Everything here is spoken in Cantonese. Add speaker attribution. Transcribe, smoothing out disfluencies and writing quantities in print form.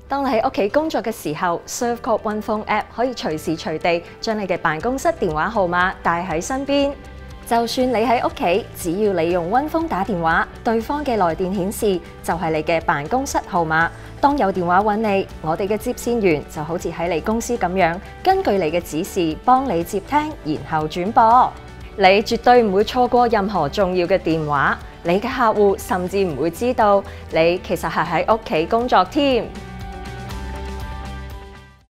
Speaker 1: 當你喺屋企工作嘅時候 ，Servcorp Onefone App 可以隨時隨地將你嘅辦公室電話號碼帶喺身邊。就算你喺屋企，只要你用 Onefone 打電話，對方嘅來電顯示就係你嘅辦公室號碼。當有電話揾你，我哋嘅接線員就好似喺你公司咁樣，根據你嘅指示幫你接聽，然後轉播。你絕對唔會錯過任何重要嘅電話，你嘅客戶甚至唔會知道你其實係喺屋企工作添。